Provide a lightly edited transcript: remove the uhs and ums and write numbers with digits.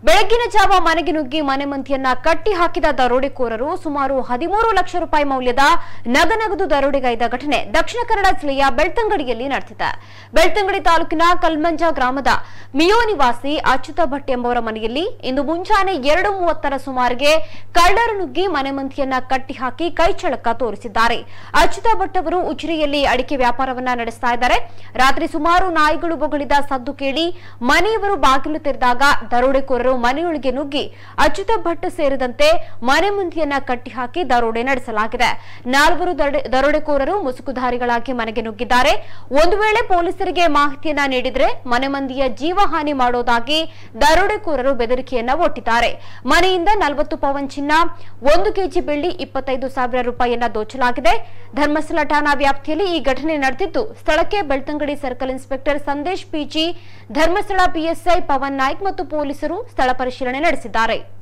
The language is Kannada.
ಬೆಳಗಿನ ಜಾವ ಮನೆಗೆ ನುಗ್ಗಿ ಮನೆ ಮಂದಿಯನ್ನ ಕಟ್ಟಿ ಹಾಕಿದ ದರೋಡೆಕೋರರು ಸುಮಾರು 13 ಲಕ್ಷ ರೂಪಾಯಿ ಮೌಲ್ಯದ ನಗದು ದರೋಡೆಗೈದ ಘಟನೆ ದಕ್ಷಿಣ ಕನ್ನಡ ಜಿಲ್ಲೆಯ ಬೆಳ್ತಂಗಡಿಯಲ್ಲಿ ನಡೆದಿದೆ. ಬೆಳ್ತಂಗಡಿ ತಾಲೂಕಿನ ಕಲ್ಮಂಜ ಗ್ರಾಮದ ಮಿಯೋ ನಿವಾಸಿ ಅಚ್ಯುತ ಭಟ್ ಎಂಬವರ ಮನೆಯಲ್ಲಿ ಇಂದು ಮುಂಜಾನೆ 2:30ರ ಸುಮಾರಿಗೆ ಕಳ್ಳರು ನುಗ್ಗಿ ಮನೆ ಮಂದಿಯನ್ನ ಕಟ್ಟಿ ಹಾಕಿ ಕೈಚಳಕ ತೋರಿಸಿದ್ದಾರೆ. ಅಚ್ಯುತ ಭಟ್ ಅವರು ಉಜಿರೆಯಲ್ಲಿ ಅಡಿಕೆ ವ್ಯಾಪಾರವನ್ನ ನಡೆಸ್ತಾ ಇದ್ದಾರೆ. ರಾತ್ರಿ ಸುಮಾರು ನಾಯಿಗಳು ಬೊಗಳಿದ ಸದ್ದು ಕೇಳಿ ಮನೆಯವರು ಬಾಗಿಲು ತೆರೆದಾಗ ದರೋಡೆಕೋರರು ಮನೆಯೊಳಗೆ ನುಗ್ಗಿ ಅಚ್ಯುತ ಭಟ್ ಸೇರಿದಂತೆ ಮನೆ ಮಂದಿಯನ್ನ ಕಟ್ಟಿ ಹಾಕಿ ದರೋಡೆ ನಡೆಸಲಾಗಿದೆ. 4 ದರೋಡೆಕೋರರು ಮುಸುಕುಧಾರಿಗಳಾಗಿ ಮನೆಗೆ ನುಗ್ಗಿದ್ದಾರೆ. ಒಂದು ವೇಳೆ ಪೊಲೀಸರಿಗೆ ಮಾಹಿತಿಯನ್ನ ನೀಡಿದ್ರೆ ಮನೆ ಮಂದಿಯ ಜೀವಹಾನಿ ಮಾಡೋದಾಗಿ ದರೋಡೆಕೋರರು ಬೆದರಿಕೆಯನ್ನ ಒಡ್ಡಿದ್ದಾರೆ. ಮನೆಯಿಂದ 40 ಪವನ್ ಚಿನ್ನ, 1 ಕೆಜಿ ಬೆಳ್ಳಿ, 25,000 ರೂಪಾಯಿಯನ್ನ ದೋಚಲಾಗಿದೆ. ಧರ್ಮಸ್ಥಳ ಠಾಣಾ ವ್ಯಾಪ್ತಿಯಲ್ಲಿ ಈ ಘಟನೆ ನಡೆದಿದ್ದು, ಸ್ಥಳಕ್ಕೆ Belthangady circle inspector Sandesh PG, Dharmasthala PSI Pavan Naik ಮತ್ತು ಪೊಲೀಸರು ಸ್ಥಳ ಪರಿಶೀಲನೆ ನಡೆಸಿದ್ದಾರೆ.